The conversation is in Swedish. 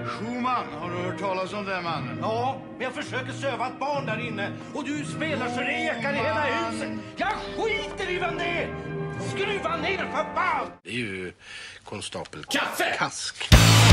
Schumann, har du hört talas om den mannen? Ja, men jag försöker söva ett barn där inne och du spelar så det ekar i hela huset. Jag skiter i vem det är! Skruva ner för fan! Det är ju konstapel Kaffe! Kask.